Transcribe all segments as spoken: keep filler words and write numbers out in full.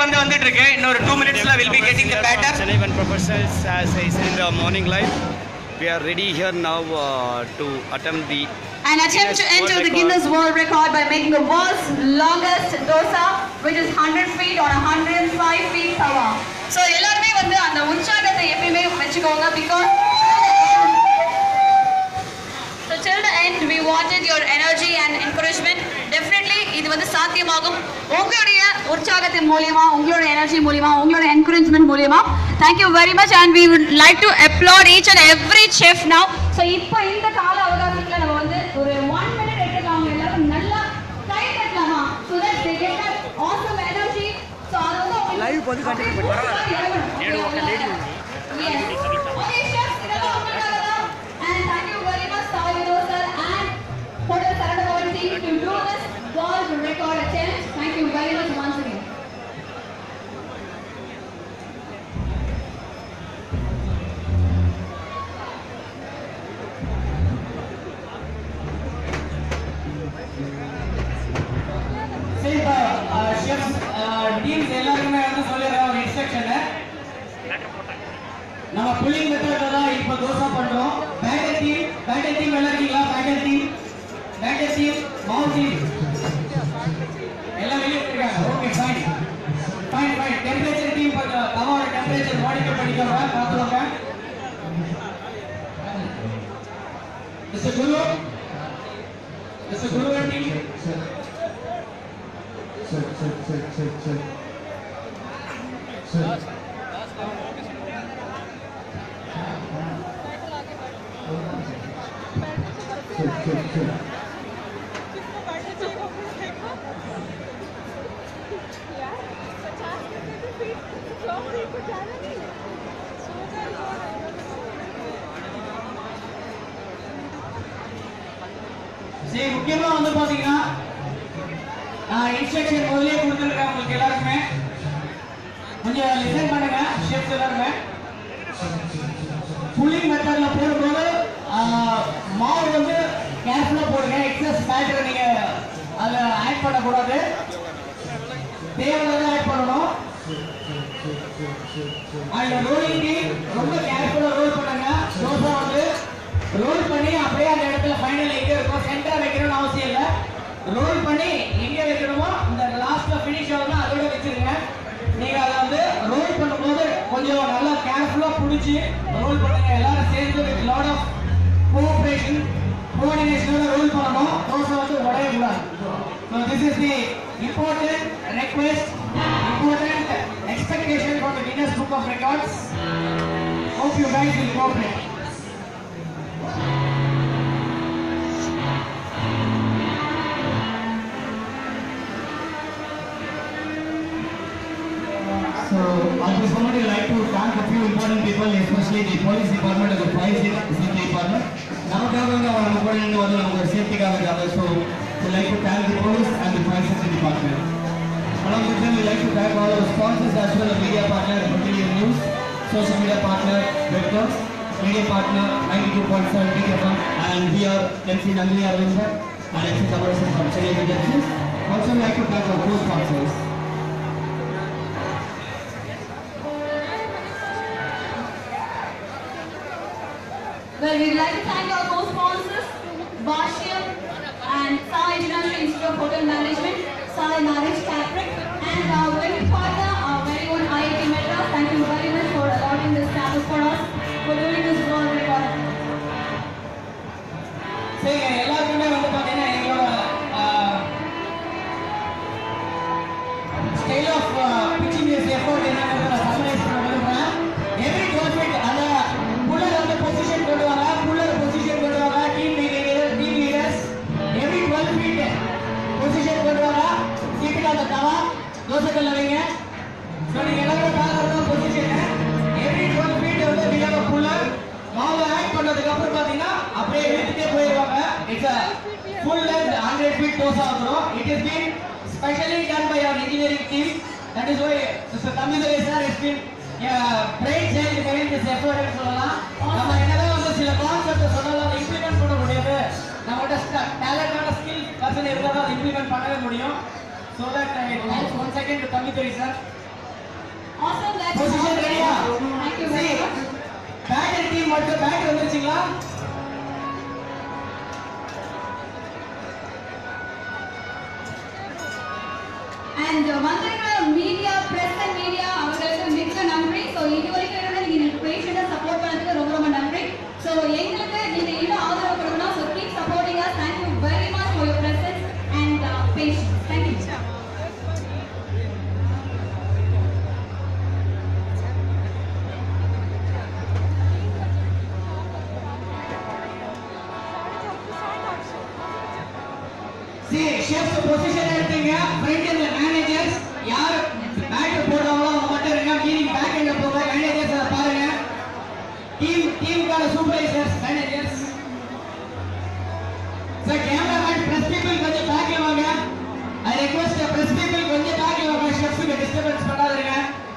வந்து வந்துட்டு இருக்கு. இன்னொரு two minutesல will be getting the batter. Chennai one professionals, as I said in the morning live, we are ready here now uh, to attempt the an attempt to enter the Guinness World Record by making the world's longest dosa, which is one hundred feet on one hundred five feet tawa. So எல்லாருமே வந்து அந்த உற்சாகத்தை எப்பவுமே வெச்சுக்கோங்க, because so till the end we wanted your energy and encouragement. Definitely இது வந்து சாத்தியமாகும் உங்களுடைய உற்சாகத்தின் மூலமா, உங்களுடைய எனர்ஜி மூலமா, உங்களுடைய encouragement மூலமா. Thank you very much, and we would like to applaud each and every chef now. So இப்போ இந்த கால அவகாசத்துல நம்ம வந்து ஒரு one minute எடுத்துக்காங்க, எல்லாரும் நல்லா கை தட்டலாமா, so that they get that awesome energy. So அது வந்து லைவ் போய் கண்டினியூ பண்ணுங்க. Lady okay lady okay chefs, இதெல்லாம் உங்களுக்காக. And thank you very much Saravana sir and Hotel Saravana team to do this world record attempt. Thank you very much once again. Teams எல்லாருமே வந்து சொல்லிடுற ஒரு instruction, நம்ம pulling மெத்தட்ல தான் இப்போ தோசை பண்றோம். பேட்டர் டீம் பேட்டர் டீம் எல்லாம் இருக்கீங்களா? பேட்டர் டீம் பேட்டர் டீம் மாவு டீம் எல்லாம் வெளியே இருக்காங்க. Okay fine fine fine temperature team கொஞ்சம் தவாவோட டெம்பரேச்சர் மானிட்டர் பண்ணிக்கோங்க, பார்த்துக்கோங்க. Mister Guru mister Guru team Check, check, check, check, check. Check. Check, check, check. சரி, முக்கியமா வந்து பாத்தீங்கன்னா இன்ஸ்ட்ரக்ஷன் முதல்லயே கொடுத்துருக்கேன் உங்களுக்கு எல்லாருக்குமே, கொஞ்சம் லிசன் பண்ணுங்க ஷெஃப்ஸ் எல்லாருமே. புல்லிங் மெத்தட்ல போடும்போது மாவு வந்து கேர்ஃபுல்லா போடுங்க, எக்ஸஸ் பேட்டர் நீங்க அதுல ஆட் பண்ணக்கூடாது, தேவையானதை ஆட் பண்ணணும். அந்த ரோலிங்க்கு ரொம்ப கேர்ஃபுல்லா ரோல் பண்ணுங்க. தோசை வந்து ரோல் பண்ணி அப்படியே அந்த இடத்துல ஃபைனல் எங்க இருக்கும் சென்டரா வைக்கணும்னு அவசியம் இல்லை. ரோல் பண்ணி எங்க வைக்கணுமோ இந்த லாஸ்ட்ல ஃபினிஷ் ஆகும்னா அதோட வச்சிருங்க. நீங்க அதை வந்து ரோல் பண்ணும்போது கொஞ்சம் நல்லா கேர்ஃபுல்லா புடிச்சு ரோல் பண்ணுங்க. எல்லாரும் சேர்ந்து வித் லாட் ஆஃப் கோஆபரேஷன் கோஆர்டினேஷனோட ரோல் பண்ணணும். தோசை வந்து உடைய கூடாது. So this is the important request, important expectation from the Guinness Book of Records. Hope you guys will cooperate. So, at this moment, I would like to thank a few important people, especially the police department and the fire safety department. Now, we are going to have safety guards. So, we would like to thank the police and the fire safety department. Along with them, we would like to thank all our sponsors as well as media partner, Makkal News, social media partner, Webcams, media partner, ninety-two point seven T F M, and we are Emcee Nandhini, Aravindan, and Emcee Thamizharasan from Chennai, Vijay T V. Also, we would like to thank our co-sponsors. Well, we'd like to thank our co-sponsors, Bashir and Sai International Institute of Hotel Management, Sai Marriage Capric, and our very partner, our very own I I T Madras. Thank you very much for allotting this campus for us, for doing this world record. சரி, எல்லாருக்குமே வந்து பாத்தீங்கன்னா எங்களோட style of pitching is effort என்னன்னு நான் summarise பண்ண விரும்புறேன். Every government அந்த புல்லர் வந்து பொசிஷன் கொண்டு வாங்க, புல்லர் பொசிஷன் கொண்டு வாங்க, team leader team leaders every twelve feet position கொண்டு வாங்க. கீப் இட் ஆன் தி தவா, தோசை கல்ல வைங்க. சோ நீங்க எல்லாரும் பாக்குறது பொசிஷன் எவ்ரி twelve feet வந்து we have a puller. மாவு ஆட் பண்ணதுக்கு அப்புறம் பாத்தீங்கன்னா அப்படியே இழுத்துட்டே போயிடுவாங்க. It's a full length one hundred feet dosa ஆகும். It has been specially done by our engineering team. That is why Mister Thamizharasan sir has been brain child behind this effort னு சொல்லலாம். நம்ம என்னதான் வந்து சில கான்செப்ட் சொன்னாலும் இம்ப்ளிமெண்ட் பண்ண முடியாது. நம்மட்ட டேலண்டான ஸ்கில் பர்சன் இருந்தா தான் இம்ப்ளிமெண்ட் பண்ணவே முடியும். So that I once again to Thamizharasan sir. Awesome. That's Position ready? Thank you very much. Batter team மட்டும் பேட் வந்துருச்சுங்களா? And வந்திருக்கிற மீடியா பிரஸ் அண்ட் மீடியா அவங்களுக்கு மிக்க நன்றி. ஸோ இதுவரைக்கும் கூட நீங்கள் பேஷண்ட்டாக சப்போர்ட் பண்ணதுக்கு ரொம்ப ரொம்ப நன்றி. ஸோ எங்களுக்கு நீங்கள் இன்னும் ஆதரவு கொடுக்கணும். So keep supporting us. Thank you very much for your presence and patience. Thank you. See, chefs position எடுத்தீங்க. Front end managers யார் பேட் போடுறாங்களோ அவங்க மட்டும் இருங்க. மீனிங் பேக் எண்ட்ல போங்க. மேனேஜர்ஸ் அத பாருங்க. டீம் டீமுக்கான supervisors managers. Sir cameraman press people கொஞ்சம் பேக்ல வாங்க. ஐ ரிக்வெஸ்ட் பிரஸ் பீப்பிள் கொஞ்சம் பேக்ல வாங்க. ஷெஃப்ஸ்க்கு டிஸ்டர்பன்ஸ் பண்ணாதீங்க.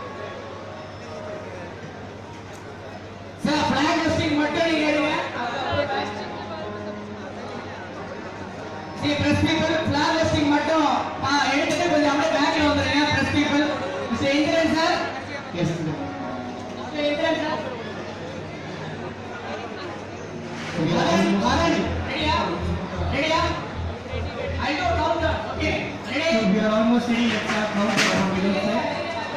சார் ஃபிளாக் ஹோஸ்டிங் மட்டும் நீங்க எடுங்க. See, press people, flag hosting மட்டும் எடுத்துட்டு கொஞ்சம் அப்படியே பேக்ல வந்துருங்க. press people. Mister Indran sir. Yes sir. Mister Indran sir. Bhavan, Bhavan, ready-யா? ready-யா? I go count. Okay. Ready? So we are almost ready. Let's start count from below side.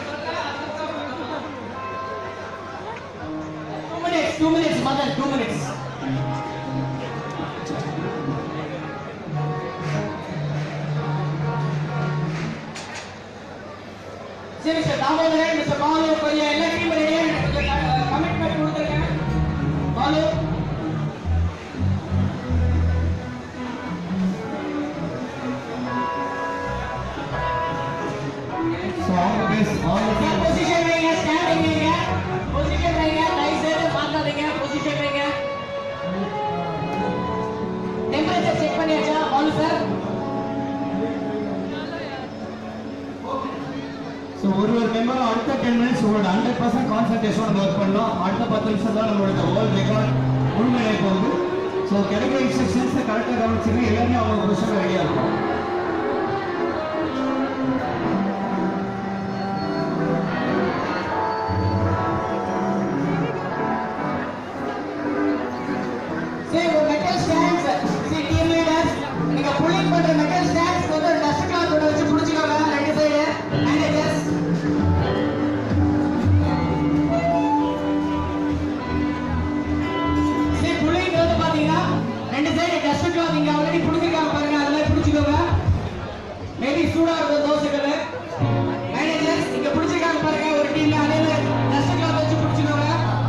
Two minutes, two minutes, mother, two minutes. சரி sir Damodaran mister Balu கொஞ்சம் எல்லா team ரெடியா கொஞ்சம் commitment கொடுத்துருங்க. Balu so all the best all the best position வைங்க standing வைங்க position வைங்க right side மாத்தாதீங்க பொசிஷன் வைங்க. டெம்பரேச்சர் செக் பண்ணியாச்சா பாலு சார்? ஸோ ஒரு ஒரு மெம்பரும் அடுத்த டென் மினிட்ஸ் உங்களோட ஹண்ட்ரட் பர்சன்ட் கான்சன்ட்ரேஷன் நம்ம ஒர்க் பண்ணோம். அடுத்த பத்து நிமிஷம் தான் நம்மளோட வேர்ல்ட் ரெக்கார்ட் முழுமையை போகுது. ஸோ கிடைக்கிற இன்ஸ்ட்ரக்ஷன்ஸை கரெக்டாக கவனிச்சுங்க. எல்லாமே அவங்க பொசிஷன் ரெடியாக இருக்கும். சரி ஒரு மெட்டல் ஸ்டாண்ட்ஸ் சரி டீம் லீடர்ஸ் நீங்க புல்லிங் பண்ற மெட்டல் ஸ்டாண்ட்ஸ் வந்து ஒரு டஸ்ட் கிளாத் போட்டு வச்சு புடிச்சுக்கோங்க. ரெண்டு சைடு மேனேஜர்ஸ் சரி புல்லிங் வந்து பாத்தீங்கன்னா ரெண்டு சைடு டஸ்ட் கிளாத் இங்க ஆல்ரெடி புடிச்சிருக்காங்க பாருங்க. அதெல்லாம் புடிச்சுக்கோங்க. மேபி சூடா இருக்கும் தோசைகள். மேனேஜர்ஸ் இங்க புடிச்சிருக்காங்க பாருங்க ஒரு டீம்ல அதே டஸ்ட் கிளாத் வச்சு புடிச்சுக்கோங்க.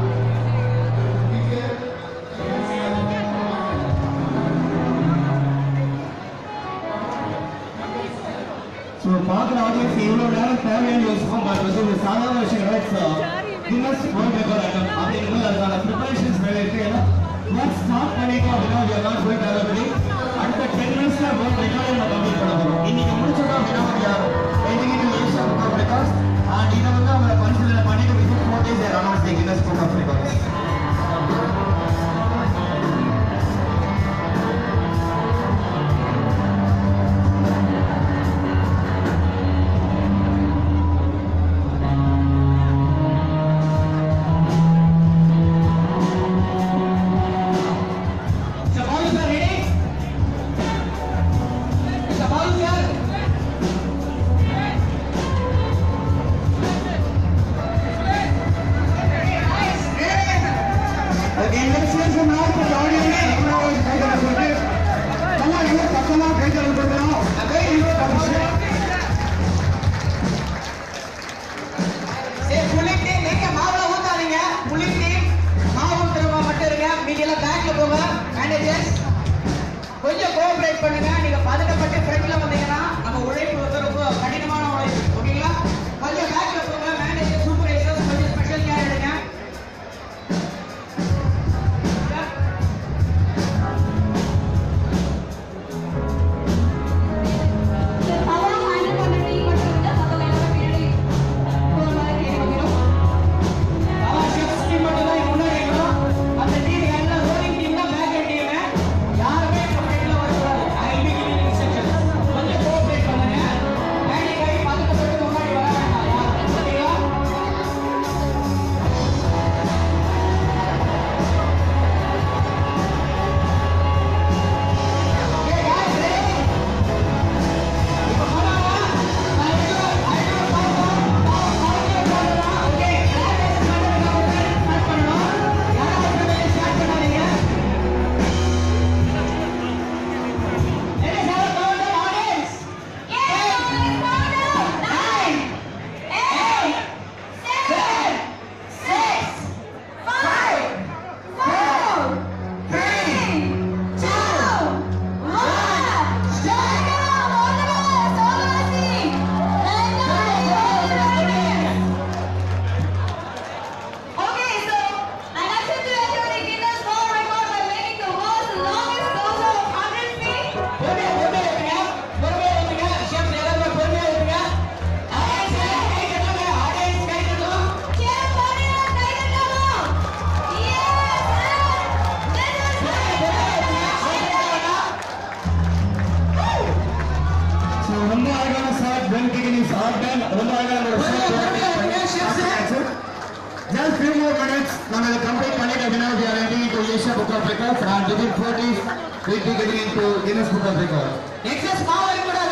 ஸோ பார்க்குற ஆடியன்ஸ் இவ்வளோ நேரம் தேவையான யோசிப்போம். பட் வந்து ஒரு சாதாரண விஷயம் கின்னஸ் வேர்ல்ட் ரெக்கார்ட் ஐட்டம் அப்படிங்கிறது அதுக்கான ப்ரிப்பரேஷன்ஸ் வேலை இருக்கு. ஏன்னா ஒர்க் ஸ்டார்ட் பண்ணிட்டோம் அப்படின்னா we are not going to have அடுத்த டென் மினிட்ஸ்ல வேர்ல்ட் ரெக்கார்டை நம்ம கம்ப்ளீட் பண்ண போகிறோம். இன்னைக்கு முடிச்சிட்டோம் அப்படின்னா we are waiting in the list of world records and இதை வந்து அவங்க கன்சிடர் பண்ணிட்டு within four days they are announcing Guinness Book of Records. Just few more minutes. Now the complete planet now we are entering into Asia Book of Records and within forties we will be getting into Guinness Book of Records. Excess power கூடாது.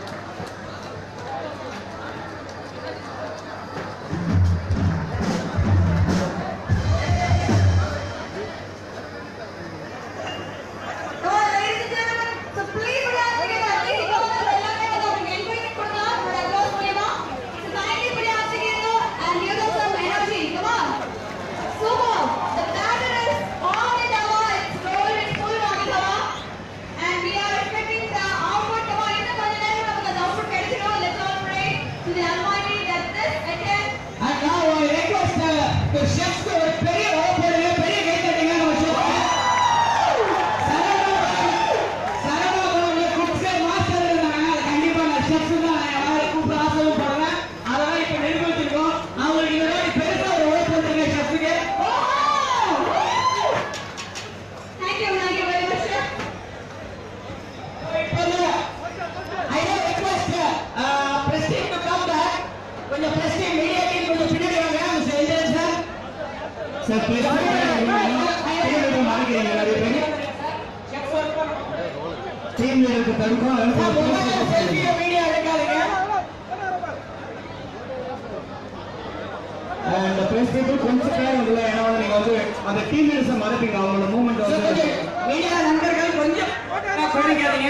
And the press people கொஞ்ச பேர் இதுல என்ன நீங்க வந்து அந்த team leaders மறப்பீங்க அவங்களோட movement வந்து மீடியா நண்பர்கள் கொஞ்சம் கோணிக்காதீங்க.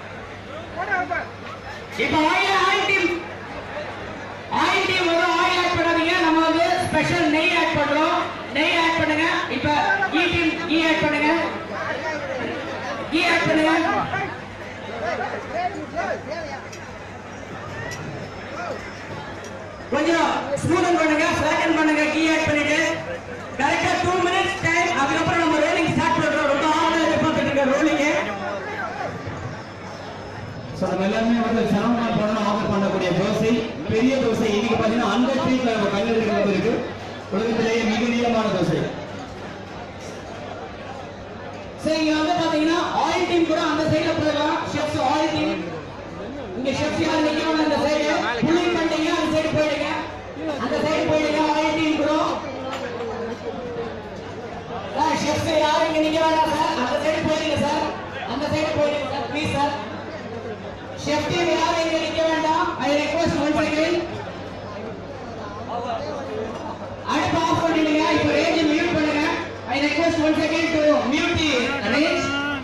இப்போ oil oil team oil team வந்து ஆயில் ஆட் பண்ணாதீங்க. நம்ம வந்து ஸ்பெஷல் நெய் ஆட் பண்றோம். நெய் ஆட் பண்ணுங்க. இப்போ ஈ டீம் ஈ ஆட் பண்ணுங்க. ஈ ஆட் பண்ணுங்க. கொஞ்சம் ஸ்மூதன் பண்ணுங்க, ஃபிளாட்டன் பண்ணுங்க. கீ ஆட் பண்ணிட்டு கரெக்டா டூ மினிட்ஸ் டைம். அதுக்கப்புறம் நம்ம ரோலிங் ஸ்டார்ட் பண்றோம். ரொம்ப ஆர்வமா எதிர்பார்த்துட்டு இருக்க ரோலிங். ஸோ நம்ம எல்லாருமே வந்து சரவணா போனா ஆர்டர் பண்ணக்கூடிய தோசை, பெரிய தோசை. இன்னைக்கு பார்த்தீங்கன்னா அந்த ஸ்ட்ரீட்ல நம்ம கல்லூரிகள் இருக்கு உலகத்திலேயே மிக நீளமான தோசை. சரி, இங்க வந்து பாத்தீங்கன்னா ஆயில் டீம் கூட அந்த சைடுல போயிடலாம். ஷெஃப்ஸ் ஆயில் டீம் இங்க ஷெஃப்ஸ் யார் நிக்கணும் அந்த சைடு புல்லிங் பண்ணிட்டீங்க. அந்த சைடு போயிடுங்க. அந்த சைடு போயிடுங்க. ஆயில் டீம் கூட ஷெஃப்ஸ் யாரும் இங்க நிக்க வேண்டாம் சார். அந்த சைடு போயிடுங்க சார். அந்த சைடு போயிடுங்க sir please sir. Chef team யாரும் இங்க நிக்க வேண்டாம். I request once again. அடுப்பு ஆஃப் பண்ணிடுங்க. இப்போ ரேஞ்ச் மியூட் பண்ணுங்க. I request once again to mute the range.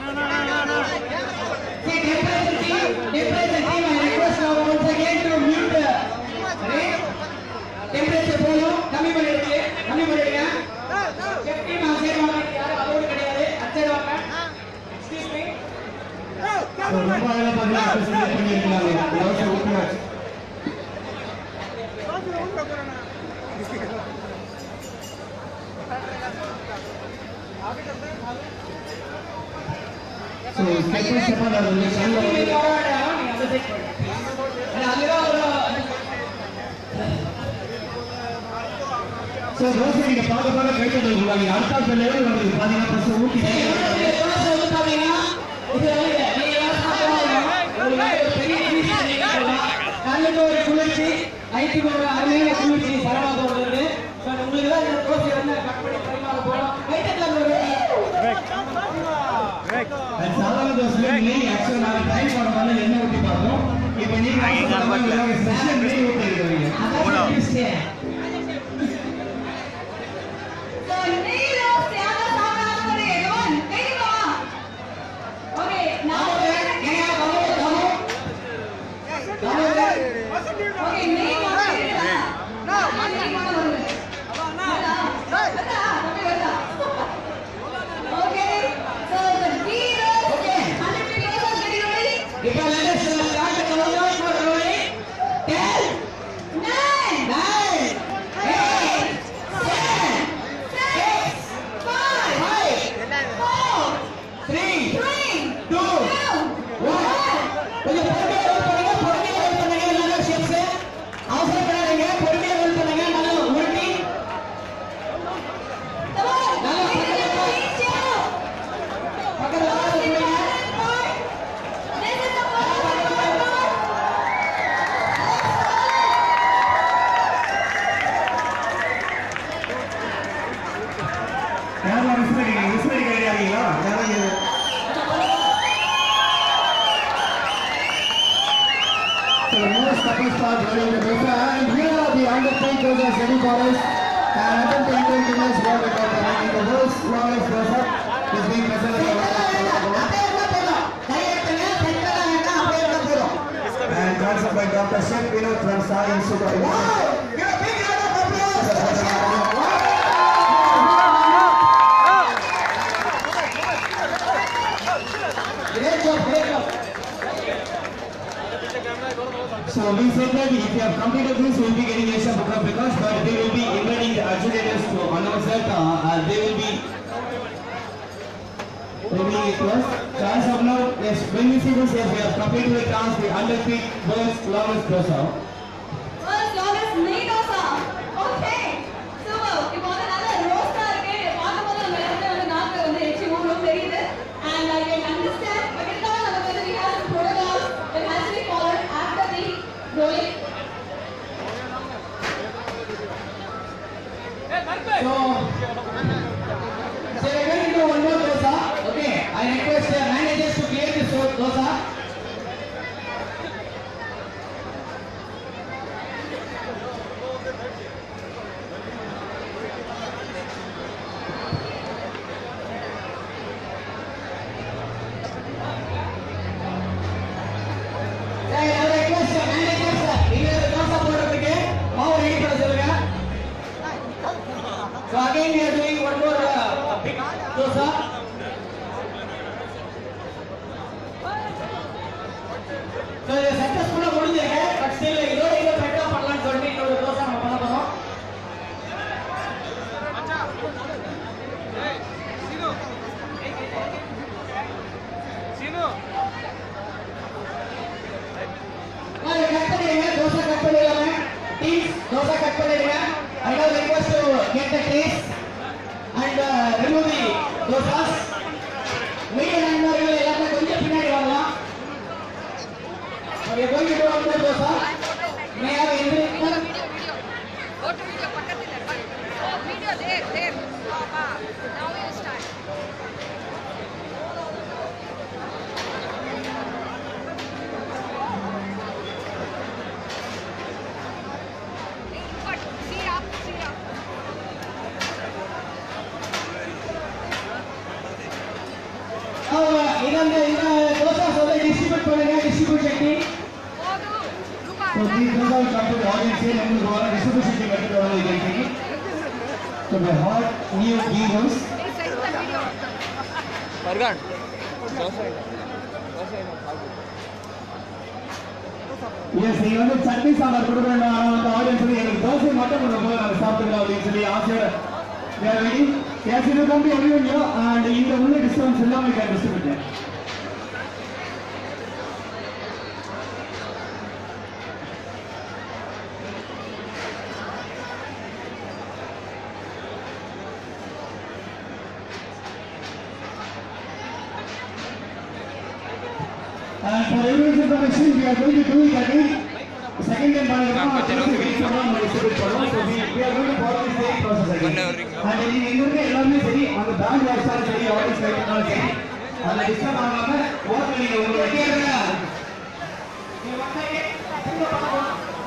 See temperature team, temperature team, I request now once again to mute range. Temperature போலும் கம்மி பண்ணிடுங்க. கம்மி பண்ணிடுங்க. Chef team ஆ side வாங்க. யாரும் அலோட் கிடையாது. அச்சைடு வாங்க. Excuse me. ரொம்ப அழகா பார்த்தீங்கன்னா பிரசன்ட் பண்ணிருக்காங்க. Dosa ஊத்துறாங்க. So, second step on the relation. So, those are the part of the creative development. After the level of the body, the so ஊத்தி ஒரு குளிர்ச்சி ஐடி ஒரு அருமையான குளிர்ச்சி சரவாக வருது. உங்களுக்கு தான் இந்த தோசை வந்து கட் பண்ணி பரிமாற போறோம். கைத்தட்டல ஒரு And சாதாரண தோசையில நெய் ஆக்சுவலா நான் ட்ரை பண்ணாம என்ன ஊத்தி பார்த்தோம். இப்போ நீங்க ஒரு ஸ்பெஷல் நெய் ஊத்தி இருக்கீங்க. அதான் ட்விஸ்ட். So நெய்ல சேவ சாப்பிடாதவங்க எவன் நெய்வா. ஓகே now ஏங்க கமோ கமோ கமோ ஓகே நெய் வாங்கிடுடா. நோ நெய் வாங்குறது. அண்ணா அண்ணா அப்படி வரடா. Okay so the hero okay one hundred kilos are getting ready. இப்போ let us start the countdown for rolling. ten nine nine start running the dosa. And here are the under ten dosas ready for us. And under ten Guinness World Record running the world's longest dosa is being presented by and transferred by Doctor Chef Vinod from Star Institute of Wow! Give a big round of applause! Great job, great job. So we said that if you have completed this, we will be getting Asia Book of Records, but they will be inviting the adjudicators to announce that uh, they will be revealing it to us. So as of now, yes, when we see this, yes, we have completed the task, the under feet world's longest dosa. World's longest knee dosa. Okay. So, இப்போ வந்து நல்ல ரோஸ்டா இருக்கு. பாக்கும்போது நம்ம எல்லாரும் வந்து நாக்கு வந்து எச்சி ஊறும் தெரியுது. And I can understand. But it's not நமக்கு வந்து we have protocols that has to be followed after the rolling. So, so we're going to do one more dosa. Okay, I request the managers to clear this dosa. So again we are doing one more uh, big dosa. So the successful முடிஞ்சிருக்கு but still இதோட இத பெட்டா பண்ணலாம்னு சொல்லி இன்னொரு dosa நம்ம பண்ண போறோம். அச்சா ஏய் சீனு சீனு வாங்க கட் பண்ணிடுங்க dosa கட் பண்ணிடுங்க டீம் dosa கட் பண்ணிடுங்க. I will request to get the taste and uh, remove the dosas. Media நண்பர்கள் எல்லாரும் கொஞ்சம் பின்னாடி வரலாம். We are going to do one more dosa. May I have entry? Video, video. Go to video. பக்கத்துல. Oh, video there, there. Papa. Now we will start. See up, see up. Now, இந்த இந்த dosa சொல்ல distribute பண்ணுங்க distribution team. So these dosa will come to the audience here and will go on distribution team at the level you can take it. So the hot new ghee roast. Vargan. Yes, நீங்க வந்து சட்னி சாம்பார் கொடுக்கணும் அந்த audience வந்து எனக்கு தோசை மட்டும் கொடுங்க நாங்க சாப்பிட்டுக்கலாம் அப்படின்னு சொல்லி ஆசையோட they are ready. Yes, you come to everyone here and இந்த உள்ள டிஸ்கவுண்ட்ஸ் எல்லாம் we can distribute it. And for everyone's information, we are going to do it again. Second time, we are going to distribute product. So we, we are going to follow the same process again. And in India, எல்லாமே சரி அந்த bank WhatsApp சரி audience லைட்னாலும் சரி அந்த disturb ஆகாம watch நீங்க உங்களுக்கு கேக்குறீங்க நீங்க வந்தாங்க திரும்ப பாருங்க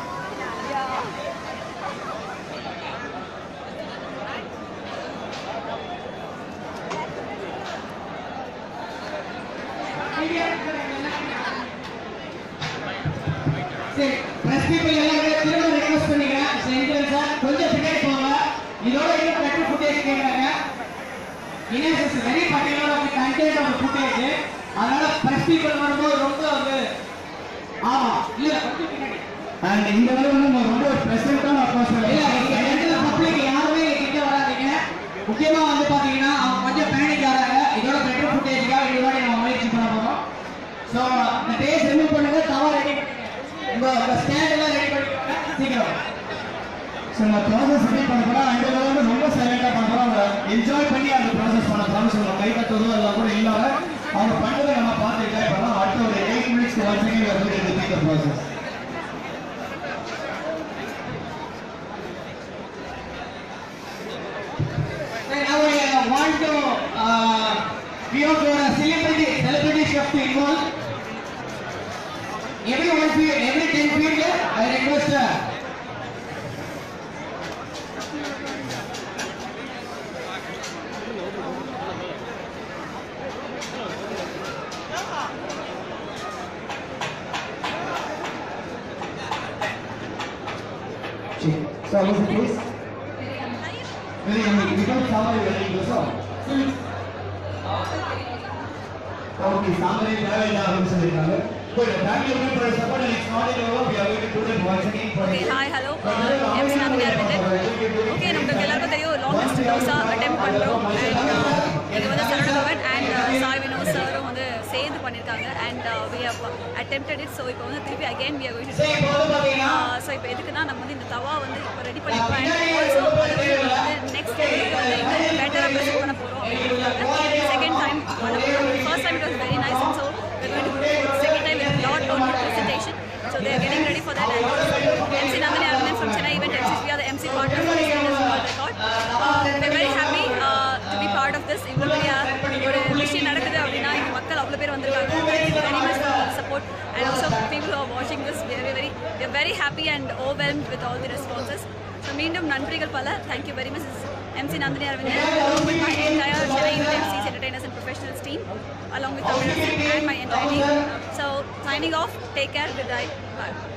சரி பிரஸ் பீப்பிள் எல்லாரும் திரும்ப ரிக்வெஸ்ட் பண்ணிக்கிறேன் சென்ட்ரல் சார் கொஞ்சம் பின்னாடி போங்க இதோட இன்னும் பெட்டர் ஃபுட்டேஜ் கேட்குறாங்க Guinness is very particular of the content of the footage அதனால பிரஸ் பீப்பிள் வரும்போது ரொம்ப வந்து ஆமா இல்ல கொஞ்சம் பின்னாடி and இந்த வேலை வந்து நம்ம ரொம்ப பிரசன்ட்டான அட்மாஸ்பியர் இல்ல சென்ட்ரல் பப்ளிக் யாருமே கிட்ட வராதீங்க முக்கியமா வந்து பாத்தீங்கன்னா அவங்க கொஞ்சம் பேனிக் ஆறாங்க இதோட பெட்டர் ஃபுட்டேஜ்க்காக இதோட நம்ம முயற்சி பண்ண போறோம் சோ இந்த டேஸ் ரிமூவ் பண்ணுங்க தவா ரெடி உங்க ஸ்டாண்ட் எல்லாம் ரெடி பண்ணிக்கோங்க சீக்கிரம் சோ நான் ப்ராசஸ் ரெடி பண்ண போறேன் அந்த லெவல்ல ரொம்ப சைலண்டா பண்றோம் என்ஜாய் பண்ணி அந்த ப்ராசஸ் பண்ண போறோம் சோ கை தட்டுறதோ எல்லாம் கூட இல்லாம அவங்க பண்றதை நம்ம பார்த்து என்ஜாய் பண்ணலாம் அடுத்த ஒரு eight minutes once again we are going to repeat the process now I want to uh, we have got a celebrity celebrity chef to involve every one feet every ten feet I request her. So, listen please. Very yummy. Become sambar very dosa. Okay, sambar is very yummy. But the family of people are support and it's not in over. We are going to do that once again for Okay, hi, hello. Uh, Emcee Nandhini Aravindan. Okay, நமக்கு எல்லாருக்கும் தெரியும் longest dosa attempt பண்றோம் and uh, இது வந்து Saravana Bhavan and uh, Sai Vinod sir-ம் வந்து சேர்ந்து பண்ணிருக்காங்க and uh, we have attempted it. So இப்போ வந்து திருப்பி again we are going to do it. Uh, so இப்போ எதுக்குன்னா நம்ம வந்து இந்த தவா வந்து இப்போ ரெடி பண்ணிருக்கோம் and also அதை வந்து நம்ம வந்து next level வந்து இன்னும் better-ஆ present பண்ண போறோம். Second time பண்ண போறோம். First time it was very nice and so we're going to do it second time with lot of good presentation. So they are getting ready for that. And Emcee Nandhini Aravindan from Chennai event Emcees, we are the Emcee partner for this Guinness World Record. Uh, we're very happy uh, to be part of this. இவ்வளோ பெரிய ஒரு விஷயம் நடக்குது அப்படின்னா இங்க மக்கள் அவ்வளோ பேர் வந்திருக்காங்க. Thank you very much for the support and also people who are watching this. We are very, we are very happy and overwhelmed with all the responses. So மீண்டும் நன்றிகள் பல. Thank you very much. Emcee Nandhini Aravindan along with my entire Chennai event Emcees entertainers and professionals team along with Thamizharasan and my entire team. So signing off. Take care. Good night. Bye.